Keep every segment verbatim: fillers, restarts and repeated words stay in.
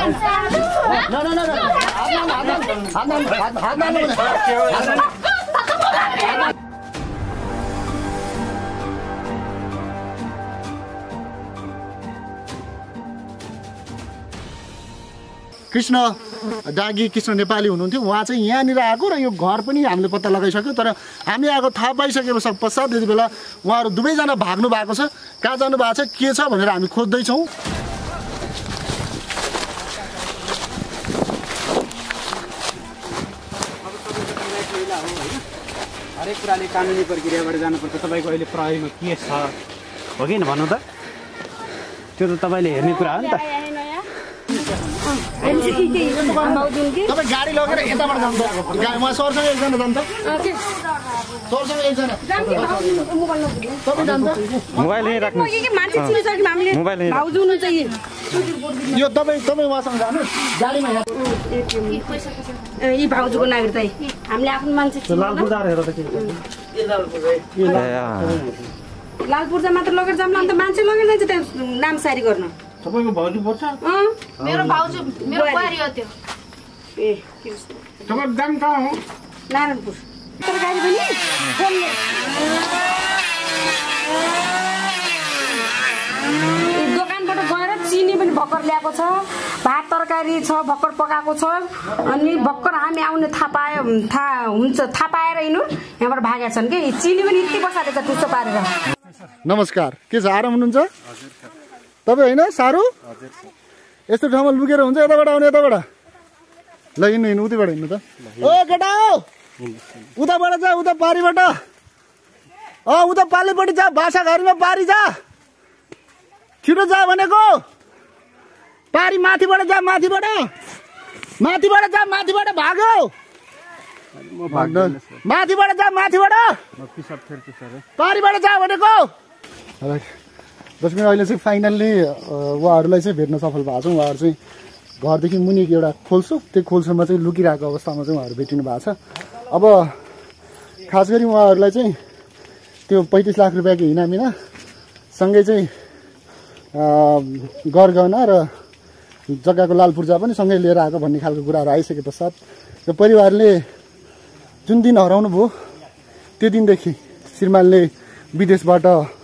कृष्ण डाँगी कृष्ण नेपाली हुनुहुन्थ्यो। उहाँ चाहिँ यहाँनिर आएको र यो घर पनि हामीले पत्ता लगाइसक्यो, तर हामी आएको थाहा पाइसके पश्चात यति बेला उहाँहरू दुवैजना भाग्नु भएको छ। कहाँ जानु भएको छ, के छ भनेर हामी खोज्दैछौँ। हरेक कुराले कानुनी प्रक्रियाबाट जानुपर्छ। तपाईँको अहिले प्रहरीमा के छ हो कि भन्नु त, त्यो त तपाईँले हेर्ने कुरा हो नि त। तपाईँ गाडी लगेर यताबाट जान्छ, उहाँ सरसँग एकजना जान्छ, सरसँग एकजना तपाईँ जान्छ। मोबाइल यहीँ राख्नु, मोबाइल यो तपाईँ तपाईँ उहाँसँग जानु गाडीमा। यी भाउजूको नागरिकता हामीले आफ्नो मान्छे लाल पूर्जा मात्र लगेर जाऊँ, अन्त मान्छे लगेर जान्छ त्यहाँ नाम सारी गर्न। तपाईको भाउजू पर्छ? मेरो भाउजू मेरो बुहारी हो त्यो। ए तपाईको गाउँ कहाँ हो? नारायणपुर। तरकारी पनि दोकानबाट गएर चिनी पनि भर्खर ल्याएको छ, भात तरकारी छ भर्खर पकाएको छ। अनि भर्खर हामी आउने थाहा पायो थाहा हुन्छ थाहा पाएर यिनीहरू यहाँबाट भागेका छन् कि चिनी पनि यति बसालेछ टुच्चो पारेर। नमस्कार, के छ आराम हुनुहुन्छ? तपाईँ होइन सारू? यस्तो ठाउँमा लुकेर हुन्छ? यताबाट आउने, यताबाट ल हिँड्नु हिँड्नु उतैबाट हिँड्नु त। ओ केटा हो, उताबाट जा, उता पारीबाट। अँ उता पालीपट्टि जा, भाषा घरमा पारी जा, छिटो जा भनेको। पारी माथिबाट जा, माथिबाट माथिबाट जा, माथिबाट भाग्यो। माथिबाट जा, माथिबाट पारीबाट जा भनेको। दर्शक अहिले चाहिँ फाइनल्ली उहाँहरूलाई चाहिँ भेट्न सफल भएको छ। उहाँहरू चाहिँ घरदेखि मुनि एउटा खोल्सो, त्यो खोल्सोमा चाहिँ लुकिरहेको अवस्थामा चाहिँ उहाँहरू भेटिनु भएको छ। अब खास गरी उहाँहरूलाई चाहिँ त्यो पैँतिस लाख रुपियाँको इनामिना सँगै चाहिँ गरगहना र जग्गाको लाल पूर्जा पनि सँगै लिएर आएको भन्ने खालको कुराहरू आइसके पश्चात यो परिवारले जुन दिन हराउनु भयो त्यो दिनदेखि श्रीमानले विदेशबाट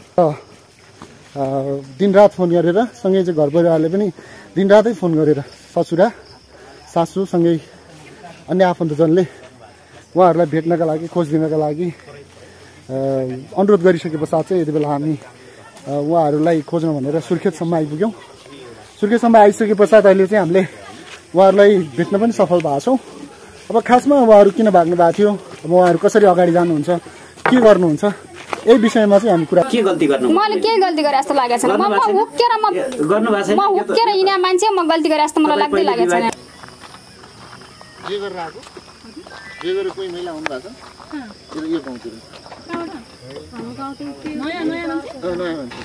दिनरात फोन गरेर, सँगै चाहिँ घर परिवारले पनि दिनरातै फोन गरेर ससुरा सासू सँगै अन्य आफन्तजनले उहाँहरूलाई भेट्नका लागि खोजिदिनका लागि अनुरोध गरिसके पश्चात चाहिँ यति बेला हामी उहाँहरूलाई खोज्न भनेर सुर्खेतसम्म आइपुग्यौँ। सुर्खेतसम्म आइसके पश्चात अहिले चाहिँ हामीले उहाँहरूलाई भेट्न पनि सफल भएको छौँ। अब खासमा उहाँहरू किन भाग्नु भएको थियो, अब उहाँहरू कसरी अगाडि जानुहुन्छ, के गर्नुहुन्छ, यही विषयमा चाहिँ हामी कुरा। के गल्ती गर्नु? मैले के गल्ती गरे जस्तो लागेको छैन। म हुक्केर म गर्नु भएको छैन। म हुक्केर हिँड्ने मान्छे, म गल्ती गरे जस्तो मलाई लाग्दै लागेको छैन। जे गरेर आएको, जे गरेर कोही महिला आउनु भएको छ यो गाउँतिर? हाम्रो गाउँतिर नयाँ नयाँ मान्छे नयाँ मान्छे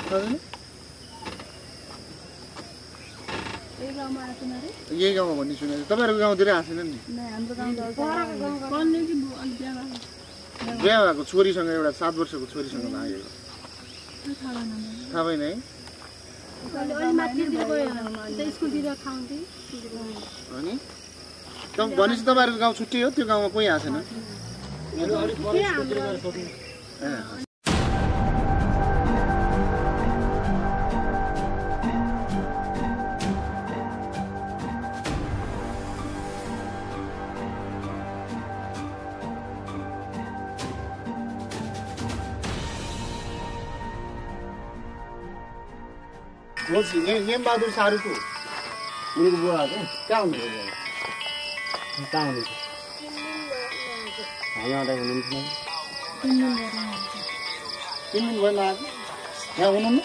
यही गाउँमा आएको न रे। यही गाउँमा भन्ने सुनेको। तपाईँहरूको गाउँतिरै आएको छैन नि? हाम्रो गाउँ पढ्ने कि अलि बिहा बिहा भएको छोरीसँग, एउटा सात वर्षको छोरीसँग भागेको थाहा भएन है? अनि भनेपछि तपाईँहरूको गाउँ छुट्टै हो, त्यो गाउँमा कोही आएको छैन? नेम बहादुर सारूको उनीको बुवा हो कहाँ हुनुहुन्छ? कहाँ हुनुहुन्छ? हामी आउँदा हुनुहुन्छ तिन दिन भएन आएको, यहाँ हुनुहुन्न?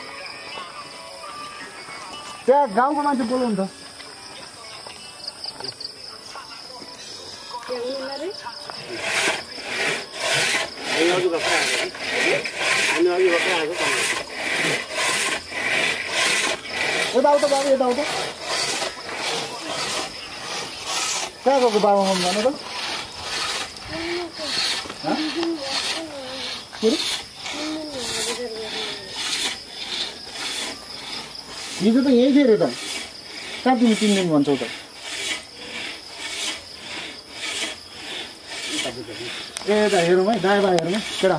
त्यहाँ गाउँको मान्छे बोलाउनु त। यता आउँछ बाबु, यता आउँछ। कहाँ गएको बाबा मम्मी भन्नु त? हिजो त यहीँ थियो अरे त। कहाँ तिमी तिन दिन भन्छौ त ए दा हेरौँ है दाइ बा हेरौँ है केटा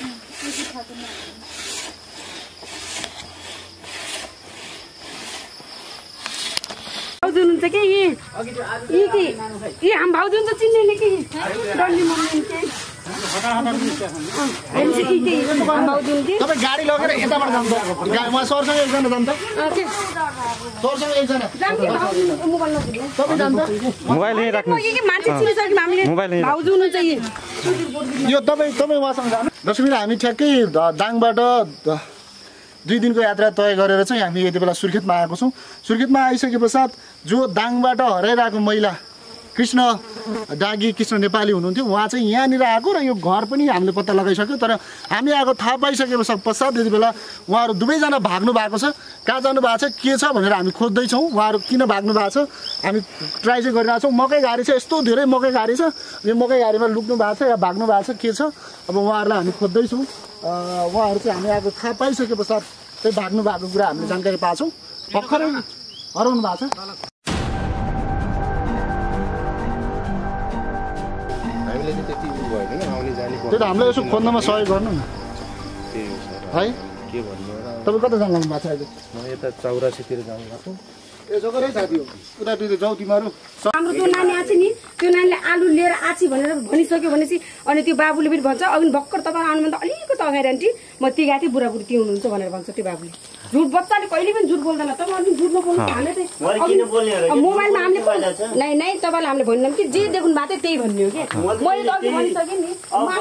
भाउजू हुनुहुन्छ कि यी यी कि यी हाम भाउजू हुन्छ चिन्ने नि कि डल्ली मम्मी के तपाईँ गाडी लगेर यताबाट जान्छ उहाँ सरसँग एकजना जान्छ सरसँग एकजना तपाईँ जान्छ मोबाइल यहीँ राख्नु भाउजू हुनुहुन्छ यो तपाईँ तपाईँ उहाँसँग जानु दशमीलाई हामी ठ्याक्कै दाङबाट दुई दिनको यात्रा तय गरेर चाहिँ हामी यति बेला सुर्खेतमा आएको छौँ सुर्खेतमा आइसके पश्चात जो दाङबाट हराइरहेको महिला कृष्ण डागी कृष्ण नेपाली हुनुहुन्थ्यो उहाँ चाहिँ यहाँनिर आएको र यो घर पनि हामीले पत्ता लगाइसक्यो तर हामी आएको थाहा पाइसके पश्चात यति बेला उहाँहरू दुवैजना भाग्नु भएको छ कहाँ जानु भएको छ के छ भनेर हामी खोज्दैछौँ उहाँहरू किन भाग्नु भएको छ हामी ट्राई चाहिँ गरिरहेको छौँ मकै घारी छ यस्तो धेरै मकै घारी छ यो मकै घारीमा लुक्नु भएको छ या भाग्नु भएको छ के छ अब उहाँहरूलाई हामी खोज्दैछौँ उहाँहरू चाहिँ हामी आएको थाहा पाइसके पश्चात चाहिँ भाग्नु भएको कुरा हामीले जानकारी पाएको छौँ भर्खरै हराउनु भएको छ त्यो त हामीलाई यसो खोज्नमा सहयोग गर्नु न है के भन्नु तपाईँ कता जानु लाग्नु भएको छ अहिले म यता चौरासीतिर जानु भएको ए जग्गै साथी हो उतातिर जाऊ तिमीहरू हाम्रो जो नानी आछ नि त्यो नानीले आलु लिएर आछि भनेर भनिसक्यो भनेपछि अनि त्यो बाबुले पनि भन्छ अघि भर्खर तपाईँ आउनुभन्दा अलिकति अगाडि आन्टी म ती गएको थिएँ बुढाबुढी ती हुनुहुन्छ भनेर भन्छ त्यो बाबुले झुट बच्चाले कहिले पनि झुट बोल्दैन तपाईँ अलिक झुट नबोल्नु हामीले चाहिँ मोबाइलमा हामीले नै नै तपाईँलाई हामीले भन्दैनौँ कि जे देख्नु भएको थियो त्यही भन्ने हो कि मैले त अघि भनिसकेँ नि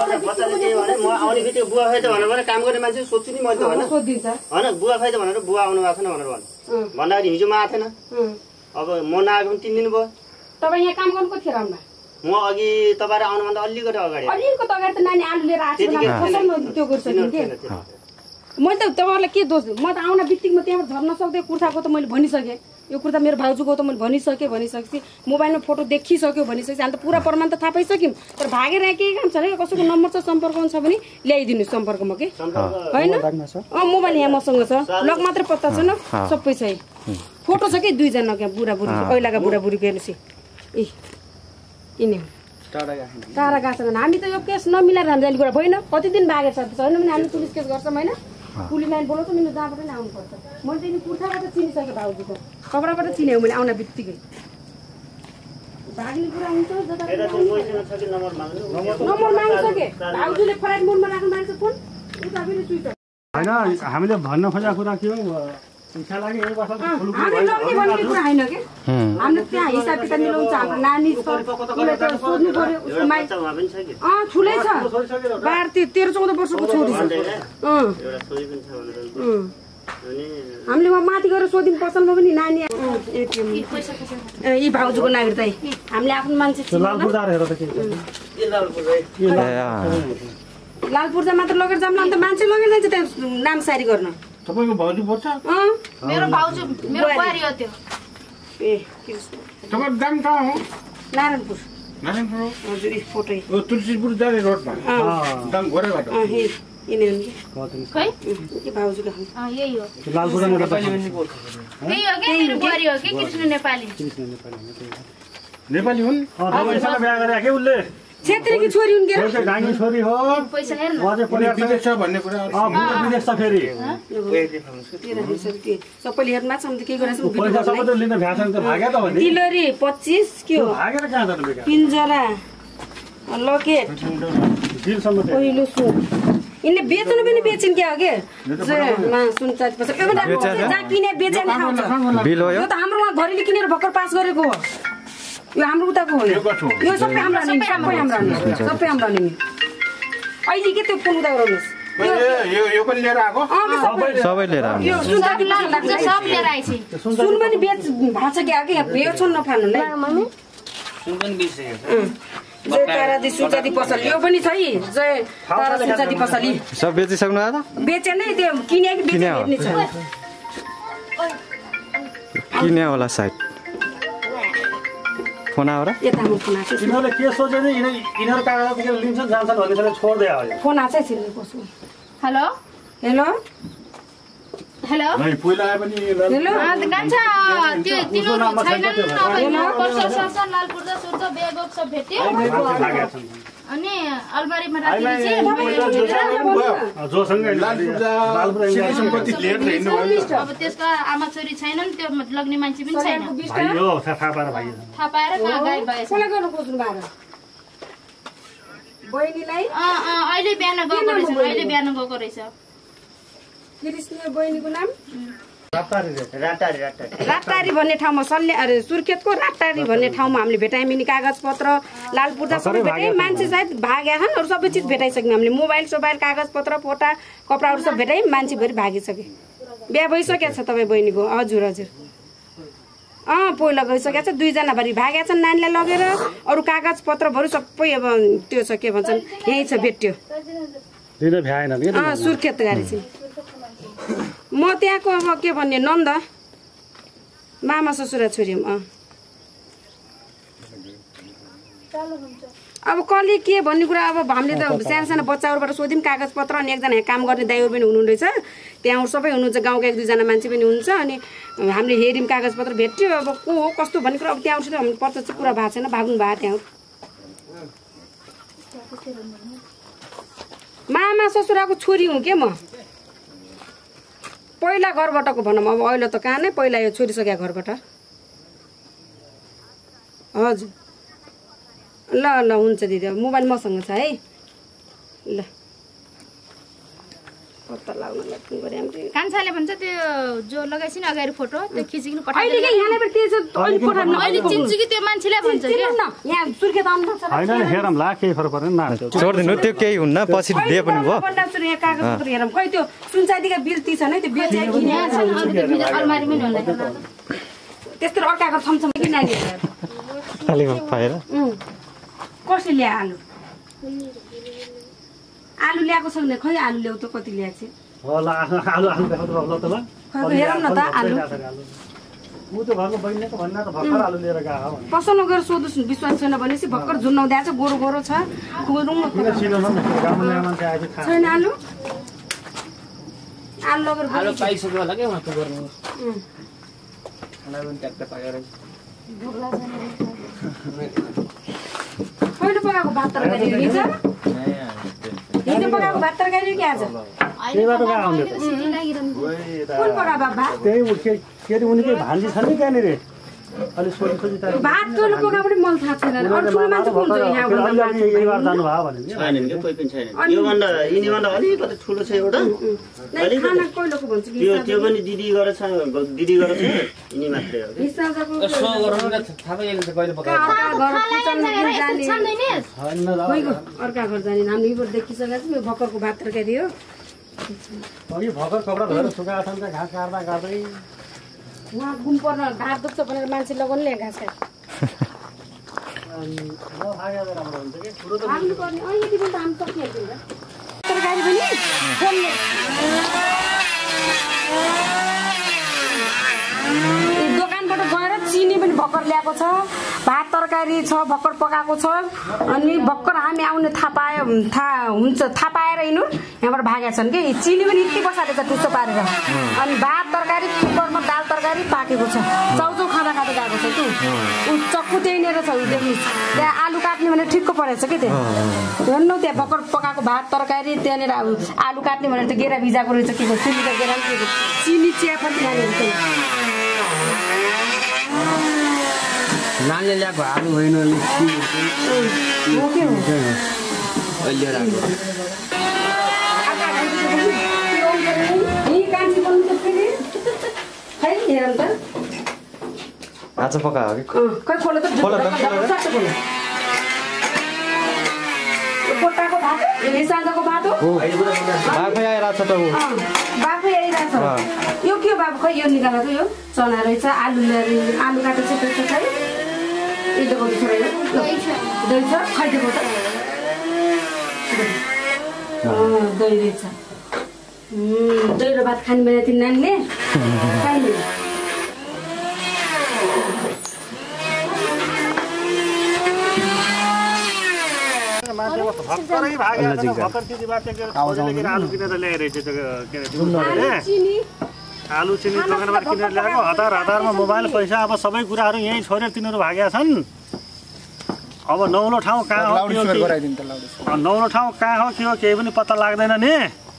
बुवा फाइदा भनेर काम गर्ने मान्छे सोध्छु नि मैले त होइन सोधिदिन्छ होइन बुवा फाइदा भनेर बुवा आउनु भएको छैन भनेर भन्नु भन्दाखेरि हिजो म आएको थिएन अब म नआएको पनि तिन दिन भयो तपाईँ यहाँ काम गर्नु कतिखेर आउनु म अघि तपाईँहरू आउनुभन्दा अलिकति अगाडि अलिकति अगाडि त नानी आलु लिएर आएको त्यो गरिसक्यो कि मैले त तपाईँहरूलाई के दोष म त आउन बित्तिकमा त्यहाँबाट झर्न सक्दै कुर्ताको त मैले भनिसकेँ यो कुर्ता मेरो भाउजूको त मैले भनिसकेँ भनिसकेपछि मोबाइलमा फोटो देखिसक्यो भनिसकेपछि अन्त पुरा प्रमाण त थाहा पाइसक्यौँ तर भागेर यहाँ केही काम छ अरे कसैको नम्बर छ सम्पर्क छ भने ल्याइदिनु सम्पर्कमा के होइन अँ मोबाइल यहाँ मसँग छ लक मात्रै पत्ता छैन सबै छ फोटो छ कि दुईजना क्या बुढाबुढी पहिलाका बुढाबुढीको हेर्नुहोस् ए यिनी हो टाढा गएको छैन हामी त यो केस नमिलाएर हामी जाने कुरा होइन कति दिन भागेको छ छैन भने हामी पुलिस केस गर्छौँ होइन पुलिस लाइन बोलाउँछ मेरो जहाँबाट नै आउनुपर्छ मैले त यिनी कुर्ताबाट चिनिसकेँ भाउजूको कपडाबाट चिनेँ मैले आउन बित्तिकै भाग्ने कुरा हुन्छ नम्बर मागिसकेँ भाउजूले फ्लाइट मोडमा राख्नु मान्छ फोन उता फेरि स्विच होइन हामीले भन्न खोजेको कुरा के हो इच्छा लाग्यो यही वर्ष हामीले जम्ने भन्ने कुरा होइन कि हामीले त्यहाँ हिसाब किताब मिलाउँछ हाम्रो नानी सोध्नु पर्यो उसको माइ अँ ठुलै छ बाह्र तेह्र चौध वर्षको छोरी छ हामीले उहाँ माथि गएर सोध्यौँ पसलमा पनि नानी यी भाउजूको नागरिकता हामीले आफ्नो मान्छे लाल पूर्जा मात्र लगेर जाऊँ अन्त मान्छे लगेर जान्छ त्यहाँ नाम सारी गर्न तपाईँको भाउजू पर्छ मेरो भाउजू मेरो बुहारी हो त्यो ए तपाईँको दाम कहाँ हो नारायणपुर नारायणपुर हजुर फोटो ओ तुलसीपुर जाने रोडमा दाम घोरेबाट अँ हे यिनी हुन् खै कि भाउजूको अँ यही हो लालपुरा त्यही हो के मेरो बुहारी हो के कृष्ण नेपाली नेपाली हुन् तपाईँसँग बिहा गरे के उसले छेत्रीकी छोरी हुन् के डाङ्गी छोरी हो पैसा हेर्न अझै परिवार छ भन्ने कुरा विदेश छ फेरि सबैले हेर्नु छ के गरेछ पैसा सबै त लिन भ्याछ नि त भाग्यो त भने तिलरी पच्चिस के हो भागेर कहाँ जानु बेकार पिन्जरा लकेट दिलसम्म पहिलो सुन यिनले बेच्नु पनि बेचिन् क्या हो के सुन चार्ज पर्छ जहाँ किने बेचे नि खान्छ बिल हो यो त हाम्रो उहाँ घरेले किनेर भर्खर पास गरेको हो यो हाम्रो उताको हो यो सबै हाम्रो नि सबै हाम्रो नि सबै हाम्रो नि अहिले के त्यो फोन उता गराउनुहोस् यो यो पनि लिएर आएको सबै लिएर आउनु यो सुन सब लिएर आइछि सुन पनि बेच भाछ के आके यो छन् नफाल्नु ल सुन पनि बिर्सेको जय तारादी सुजादी पसल यो पनि छ है जय तारा सुजादी पसल सब बेचिसक्नु आयो त बेचे नै त्यो किने कि बेचे हेर्ने छ किने होला सायद फोन आएर यता म फोन आछ यिनीहरूले के सोचे नि यिनीहरू कागज लिन्छन् जान्छन् भन्ने छोड्दै आयो फोन आछ सिर्ने कसो हेलो हेलो हेलो पहिला आए पनि हेलो कान्छा त्यो तिनीहरू छैनन् अब प्रशासन लालपुर दा सुर्ता ब्याग सब भेट्यो अनि अलमारीमा राखिदिन्छ जोसँग सम्पत्ति लिएर हिँड्नु भयो अब त्यसका आमा छोरी छैनन् त्यो लग्ने मान्छे पनि छैन भाइयो थाहा पाएर भाइ थाहा पाएर कहाँ गायब भएछ कसलाई गर्नु खोज्नु भएको बहिनीलाई अँ अँ अहिले बिहान गएको रहेछ अहिले बिहान गएको रहेछ कृष्ण बहिनीको नाम रातारी रातारी रातारी भन्ने ठाउँमा सल्ले अरे सुर्खेतको रातारी भन्ने ठाउँमा हामीले भेटायौँ कागज पत्र लालपुर्दा सबै भेटायौँ मान्छे सायद भागेका छन् अरू सबै चिज भेटाइसक्यौँ हामीले मोबाइल सोबाइल कागज पत्र फोटा कपडाहरू सब भेटायौँ मान्छेभरि भागिसके बिहा भइसकेको छ तपाईँ बहिनीको हजुर हजुर अँ पहिला गइसकेको छ दुईजना भरि भागेका छन् नानीलाई लगेर अरू कागज पत्रहरू सबै अब त्यो छ के भन्छन् यहीँ छ भेट्यो अँ सुर्खेत गाडी चाहिँ म त्यहाँको अब के भन्ने नन्द मामा ससुरा छोरी अँ अब कसले के भन्ने कुरा अब हामीले त सानो सानो बच्चाहरूबाट सोध्यौँ कागज पत्र अनि एकजना यहाँ काम गर्ने दाइहरू पनि हुनुहुँदो रहेछ त्यहाँ सबै हुनुहुन्छ गाउँका एक दुईजना मान्छे पनि हुनुहुन्छ अनि हामीले हेऱ्यौँ कागज पत्र भेट्यो अब को हो कस्तो भन्ने कुरा अब त्यहाँबाट हामीले प्रत्यक्ष कुरा भएको छैन भाग्नु भएको त्यहाँ मामा ससुराको छोरी हुँ के म पहिला घरबाटको भनौँ अब अहिले त कहाँ नै पहिला यो छोडिसक्यो घरबाट हजुर ल ल हुन्छ दिदी अब मोबाइल मसँग छ है ल पत्ता लाउन लाग्नु पर्यो हामीले कान्छाले भन्छ त्यो जो लगाइसिन अगाडि फोटो त्यो खिचिकिन अहिले के यहाँले पनि त्यही छ अहिले पठाउनु अहिले चिन्छु कि त्यो मान्छेलाई भन्छ के न यहाँ सुर्खेत आउनु सक्छ हैन हेरौँ ला केही फरक पर्दैन न छोड्दिनु त्यो केही हुन्न पछि दिए पनि भयो यहाँ कागज पत्र हेरौँ खै त्यो सुनचाँदीका बिल ती छ नि त्यो बिल चाहिँ किने छ अलमारीमै होला त्यस्तो अर्काको छमछम कि नानीहरू खालीमा पाएर कसले ल्यायो आलु आलु ल्याएको छ भने खै आलु ल्याउ त कति ल्याएको छ होला आलु आलु देखाउँदा होला त ल खै हेरौँ न त आलु म त घरको बहिनी त भन्ना त भर्खर आलु लिएर गएको हो पसल गएर सोधोस् विश्वास छैन भनेपछि भर्खर झुन्नाउँदै आएको छ गोरो गोरो छ खोरौँ छैन आलु आलु लगेर आलु पाइसक्यो होला के उहाँ त गर्नु मलाई पनि ट्याक्क पाएर पहिलो पकाएको भात तरकारी लिन्छ हिजो पकाएको भात तरकारी के आज कुन पका बाबा त्यही के अरे उनीकै भान्जी छ नि त्यहाँनिर अलि सोधी सोधी त भात टोलो पका पनि मलाई थाहा छैन अरू ठुलो मान्छे कुन छ यहाँ यही बार जानु भयो भने छैन के कोही पनि छैन योभन्दा यिनीभन्दा अलिकति ठुलो छ एउटा खाना कहिलेको भन्छ त्यो त्यो पनि दिदी गरेछ दिदी गरेछ यिनी मात्रै हो सो गरौँ न थाहा पाइहाल्छ कहिले पकाएको अर्का घर जाने हामी यहीँबाट देखिसकेको छौँ यो भर्खरको भात तरकारी हो अघि भर्खर कपडा धोएर सुकाएको छ नि त घाँस काट्दा काट्दै उहाँ घुम पर्न घाँस दुख्छ भनेर मान्छे लगाउनु घाँस काट्छ पर्ने अलिकति पनि दाम सकिहाल्छ तरकारी पनि दोकानबाट गएर चिनी पनि भर्खर ल्याएको छ भात तरकारी छ भर्खर पकाएको छ अनि भर्खर हामी आउने थाहा पायो थाहा हुन्छ थाहा पाएर यिनीहरू यहाँबाट भागेका छन् कि चिनी पनि यति बसालेको छ टुच्चो पारेर अनि भात तरकारी कुकरमा दाल तरकारी पाकेको छ चाउचाउ खाँदा खाँदा गएको छ कि ऊ चक्कु त्यहीँनिर छ देख्नु त्यहाँ आलु काट्ने भने ठिक्क परेछ कि त्यहाँ हेर्नु त्यहाँ भर्खर पकाएको भात तरकारी त्यहाँनिर आलु काट्ने भनेर त गेरा भिजाएको रहेछ के को चिनीको गेरा के को चिनी चिया पनि यहाँनिर छ नानीले ल्याएको आलु होइन अहिले आज पकायो कि खै खोले त कोटाको भात साँझको भात हो बाफै आइरहेको छ त ऊ बाफै आइरहेको छ यो के हो बाबु खै यो निकालेको यो चना रहेछ आलु आलु काटेको छ त्यसको खै यो दिएको छ दही छ खै दिएको त दही रहेछ दही र भात खाने बेला तिन नानीले खाइने भर्खरै भागेको भर्खर त्यति बाटो आलु किनेर ल्याइरहेछ त्यो के अरे आलु चिनी दोकानबाट किनेर ल्याएको हतार हतारमा मोबाइल पैसा अब सबै कुराहरू यहीँ छोडेर तिनीहरू भागेका छन्। अब नौलो ठाउँ कहाँ हो के हो नौलो ठाउँ कहाँ हो के हो केही पनि पत्ता लाग्दैन नि।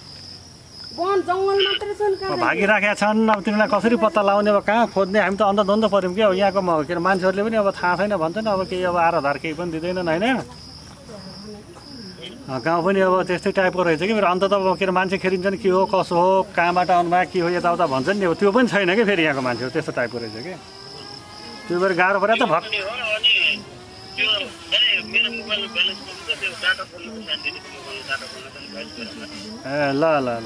भागिराखेका छन्। अब तिनीहरूलाई कसरी पत्ता लगाउने अब कहाँ खोज्ने हामी त अन्धधन्ध पऱ्यौँ क्या। यहाँको के अरे मान्छेहरूले पनि अब थाहा छैन भन्छन् अब केही अब आधार आधार केही पनि दिँदैनन् होइन। गाउँ पनि अब त्यस्तै टाइपको रहेछ कि फेरि अन्त त अब के अरे मान्छे खेरिन्छन् के हो कसो हो कहाँबाट आउनुभयो के हो यताउता भन्छन् नि। अब त्यो पनि छैन कि फेरि यहाँको मान्छेहरू त्यस्तो टाइपको रहेछ कि। त्यो भएर गाह्रो पऱ्यो त भक् ए ल ल ल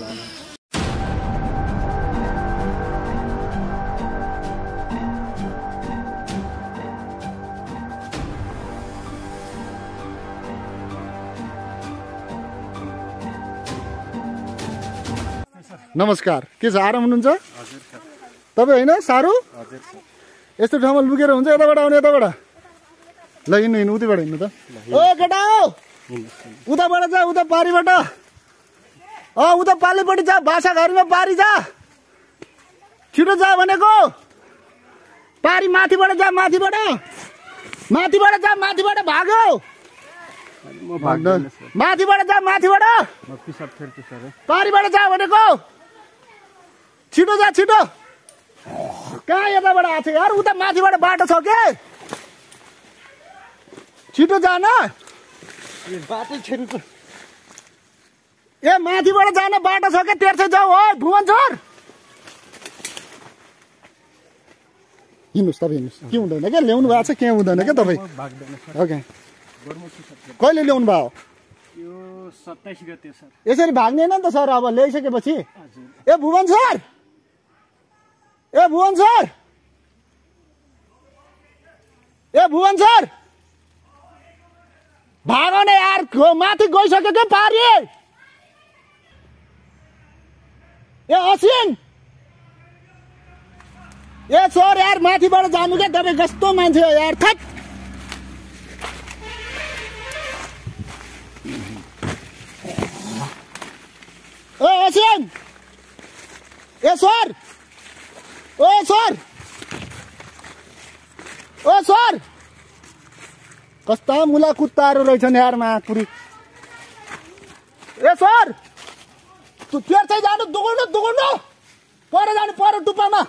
नमस्कार, के छ आराम हुनुहुन्छ तपाईँ होइन? साह्रो यस्तो ठाउँमा लुकेर हुन्छ? यताबाट आउने यताबाट ल हिँड्नु हिँड्नु उतैबाट हिँड्नु त। ओ केटा हो उताबाट जा उता पारीबाट अँ उता पालीपट्टि जा भाषा घरमा पारी जा छिटो जा भनेको। पारी माथिबाट जा माथिबाट माथिबाट जा माथिबाट भाग्यो माथिबाट जा माथिबाट पारीबाट जा भनेको। छिटो जा छिटो। कहाँ यताबाट आएको छ यार? उता माथिबाट बाटो छ के? छिटो जान बाटो छेर्नु त। ए माथिबाट जान बाटो छ के? तेर्सै जाऊ हो भुवन छोर। हिँड्नुहोस् तपाईँ हिँड्नुहोस्। के हुँदैन क्या? ल्याउनु भएको छ के हुँदैन क्या तपाईँ? ओके कहिले ल्याउनु भयो? यो सत्ताइस गते सर। यसरी भाग्दैन नि त सर अब ल्याइसकेपछि। ए भुवन सर ए भुवन सर ए भुवन सर भागो न यार माथि गइसक्यो के पारी। ए असिन ए सर यार माथिबाट जानु क्या तपाईँ? कस्तो मान्छे हो यार थट। ओ असिन ए सर ओ सर ओ सर कस्ता मुला कुत्ताहरू रहेछन् यार महापुरी। ए सर तु तेर्सै जानु दुगुर्नु दुगुर्नु पर जानु पर टुप्पामा।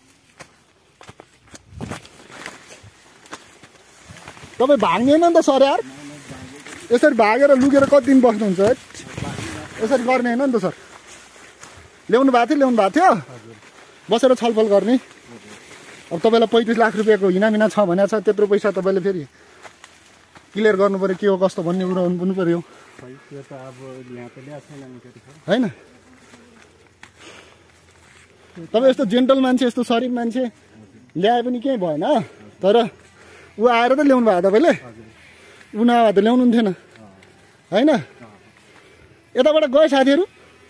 तपाईँ भाग्दैन नि त सर यार। यसरी भागेर लुकेर कति दिन बस्नुहुन्छ है? यसरी गर्ने होइन नि त सर। ल्याउनु भएको थियो ल्याउनु भएको थियो बसेर छलफल गर्ने। अब तपाईँलाई पैँतिस लाख रुपियाँको हिनामिना छ भनेको छ। त्यत्रो पैसा तपाईँले फेरि क्लियर गर्नु पऱ्यो के हो कस्तो भन्ने कुरा हुनु पऱ्यो होइन? तपाईँ यस्तो जेन्टल मान्छे यस्तो सरिफ मान्छे ल्याए पनि केही भएन। तर ऊ आएर त ल्याउनु भयो तपाईँले। ऊ नभए त ल्याउनु थिएन होइन? यताबाट गयो साथीहरू।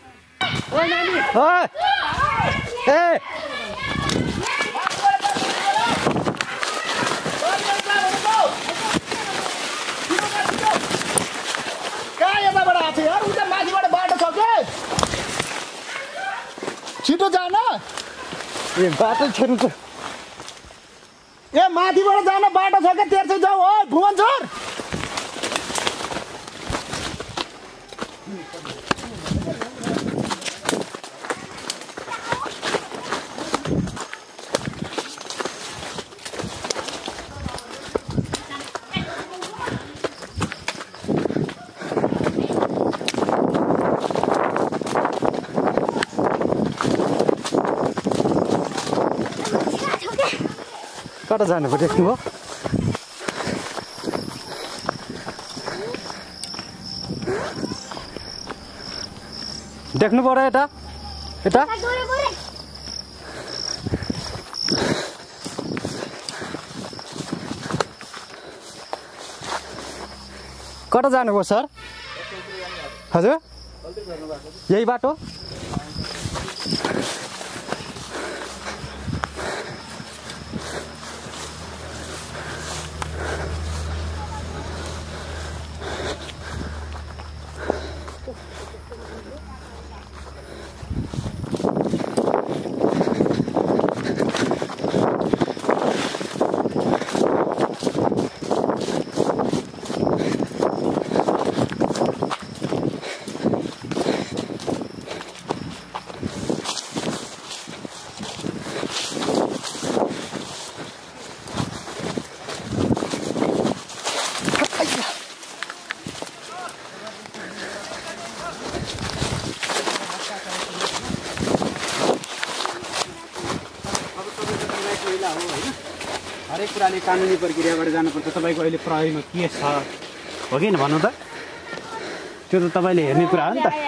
कहाँ यताबाट आएको छ यार? उता माथिबाट बाटो छ के? छिटो जान। ए बाटो छेर्नु त। ए माथिबाट जान बाटो छ के? तेर्सै जाऊ हो भुवन छोर। कता जानु पर्यो देख्नुभयो? देख्नु पर्यो यता यता। कता जानुभयो सर? हजुर यही बाटो? हरेक कुराले कानुनी प्रक्रियाबाट जानुपर्छ। तपाईँको अहिले प्रहरीमा के छ हो कि भन्नु त, त्यो त तपाईँले हेर्ने कुरा हो नि त।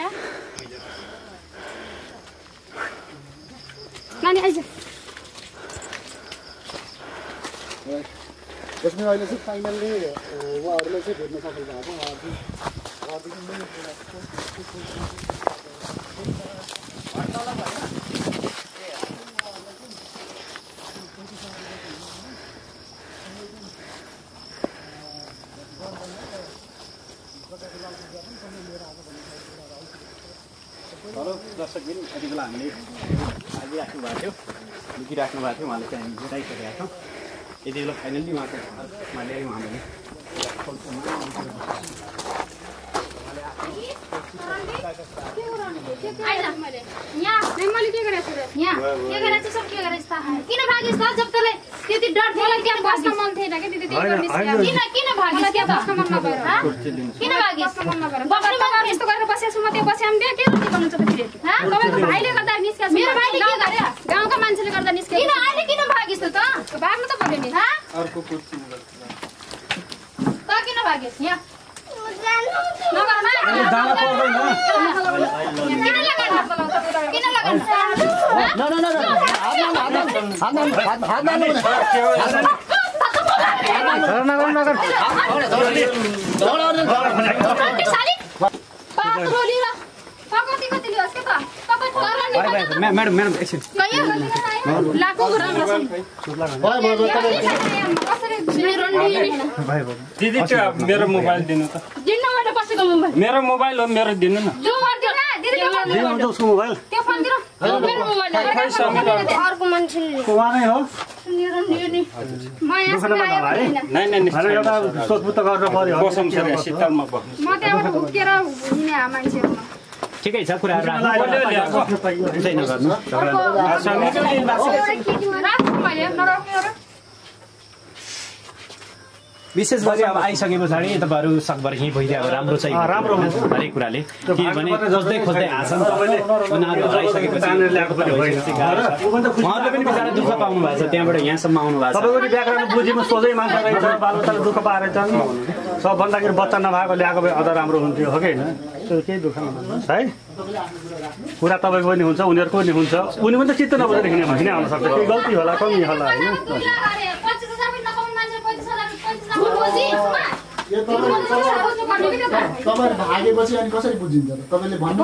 त्यसमा अहिले चाहिँ फाइनल्ली उहाँहरूलाई चाहिँ भेट्न सफल भएको हेलो दर्शकबिन, यति बेला हामीले आगिराख्नु भएको थियो, लुकिराख्नु भएको थियो, उहाँले चाहिँ हामी भेटाइसकेका छौँ। यति बेला फाइनल्ली उहाँको घरमा ल्यायौँ हामीले। किन भागिस् त? जब तँलाई त्यति डर थियो, त्यहाँ बस्न मन थिएन कि दिदी? किन किन भागिस्? त्यहाँ बस्न मन नभएर किन भागिस्? बस्नु मन यस्तो गरेर बसेको छु म, त्यहाँ बसेँ हामी के गल्ती गर्नु छ फेरि? तपाईँको भाइले गर्दा निस्केछ, मेरो भाइले के गरे? गाउँका मान्छेले गर्दा निस्केछ। किन अहिले किन भागिस् त? भाग्नु त पर्यो नि। अर्को कुर्सी त किन भागिस्? यहाँ म्याडम म्याडम एकछिन दिदी त्यो मेरो मोबाइल दिनु त। मेरो मोबाइल हो, मेरो दिनु न। उसको मोबाइल अर्को मान्छेले एउटा सोधपुछ गर्न पर्यो। बसौँ सर, शीतलमा बस्नु। म त्यहाँबाट उकेर हिँडे मान्छेहरूमा ठिकै छ, कुराहरू राख्नु गर्नु। विशेष गरी अब आइसके पछाडि तपाईँहरू सकभर यहीँ भइदियो राम्रो चाहिँ राम्रो हरेक कुराले, किनभने खोज्दै खोज्दै आछन् उनीहरू आइसकेपछि उहाँहरूले पनि बिचरा दुःख पाउनु भएको छ, त्यहाँबाट यहाँसम्म आउनु भएको छ। तपाईँको व्याकरण बुझिनु सोझै मान्छे रहेछ, बालबच्चाले दुःख पारेछन्। सबभन्दाखेरि बच्चा नभएको ल्याएको भए अझ राम्रो हुन्थ्यो हो कि होइन? त्यो केही दुःख नमान्नुहोस् है। कुरा तपाईँको पनि हुन्छ, उनीहरूको पनि हुन्छ। उनी पनि त चित्त नबुझेर हिँड्ने हिँड्ने आउन सक्छ, केही गल्ती होला कमी होला होइन। तपाईँहरू भागेपछि अनि कसरी बुझिन्छ त? तपाईँले भन्नु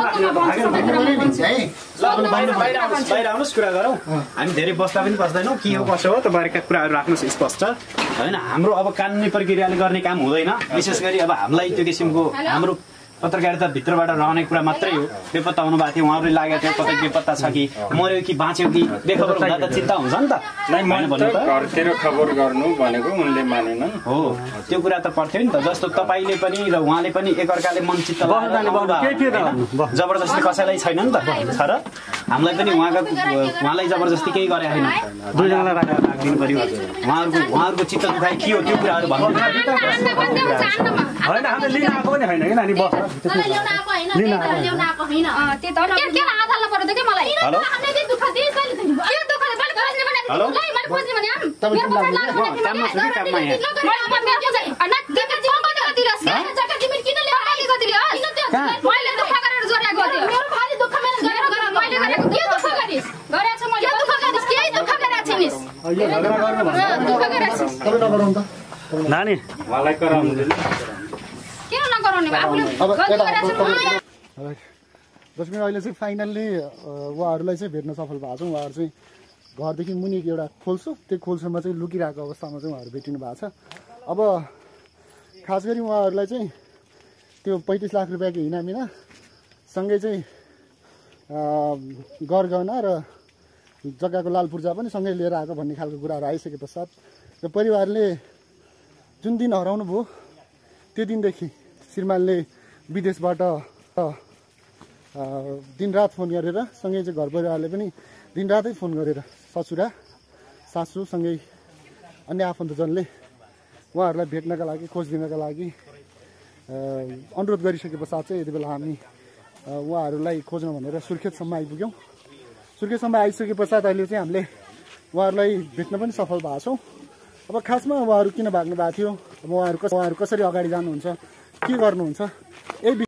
बाहिर आउनुहोस्, कुरा गरौँ। हामी धेरै बस्दा पनि बस्दैनौँ, के हो कसो हो तपाईँहरूका कुराहरू राख्नुहोस् स्पष्ट होइन। हाम्रो अब कानुनी प्रक्रियाले गर्ने काम हुँदैन। विशेष गरी अब हामीलाई त्यो किसिमको हाम्रो पत्रकारिता भित्रबाट रहने कुरा मात्रै हो। बेपत्ता हुनु भएको थियो, उहाँहरूले लागेको थियो कतै बेपत्ता छ कि मर्यो कि बाँच्यो कि बेखबर हुँदा त चिन्ता हुन्छ नि त। घरतिर खबर गर्नु भनेको उनले मानेनन् हो, त्यो कुरा त पर्थ्यो नि त। जस्तो तपाईँले पनि र उहाँले पनि एकअर्काले मन चित्त जबरजस्ती कसैलाई छैन नि त छ र। हामीलाई पनि उहाँका उहाँलाई जबरजस्ती केही गरे होइन, दुईजनालाई राखेर राखिदिनु पर्यो। उहाँहरूको उहाँहरूको चित्त दुखाइ के हो त्यो कुराहरू भन्नु होइन। हामीले लिन आएको पनि होइन कि नानी बस ल्याउन आएको होइन, ल्याउन आएको होइन। त्यो त के आधा हाल्नु पर्यो त के मलाई? हामीले चाहिँ दुःख दिए कहिले थिएन? के दुःख मैले खोज्ने भने ल मैले खोज्ने भने आम मेरो पैसा लाग्यो भने काममा छु कि काममा यहाँ मैले मेरो पैसा अनि जग्गा जिम्मेवारी कति रहेछ? जग्गा जिम्मेवारी किन ल्यायो? कति कति ल्यायो? मैले दुःख गरेर जोडेको थियो। मेरो भाइ दुःख मैले गरेर गरेर मैले गरेको के दुःख गरिस्? गरेछ मैले दुःख गरिस्, के दुःख गरेछ छिनिस्? दुःख गरेछ तपाईँ नगरौँ त नानी मलाई कराउनु दिनु। किन नगराउने? आफूले गल्ती गरेछ। जसमा अहिले चाहिँ फाइनल्ली उहाँहरूलाई चाहिँ भेट्न सफल भएको छ। उहाँहरू चाहिँ घरदेखि मुनि एउटा खोल्छु, त्यो खोल्सोमा चाहिँ लुकिरहेको अवस्थामा चाहिँ उहाँहरू भेटिनु भएको छ। अब खास गरी उहाँहरूलाई चाहिँ त्यो पैँतिस लाख रुपियाँको इनामिना सँगै चाहिँ गरगहना र जग्गाको लाल पूर्जा पनि सँगै लिएर आएको भन्ने खालको कुराहरू आइसके पश्चात र परिवारले जुन दिन हराउनु भयो त्यो दिनदेखि श्रीमानले विदेशबाट दिनरात फोन गरेर सँगै चाहिँ घर परिवारले पनि दिनरातै फोन गरेर ससुरा सासू सँगै अन्य आफन्तजनले उहाँहरूलाई भेट्नका लागि खोज दिनका लागि अनुरोध गरिसके पश्चात चाहिँ यति बेला हामी उहाँहरूलाई खोज्न भनेर सुर्खेतसम्म आइपुग्यौँ। सुर्खेतसम्म आइसके पश्चात अहिले चाहिँ हामीले उहाँहरूलाई भेट्न पनि सफल भएको छौँ। अब खासमा उहाँहरू किन भाग्नु भएको थियो, अब उहाँहरू उहाँहरू कसरी अगाडि जानुहुन्छ, के गर्नुहुन्छ, यही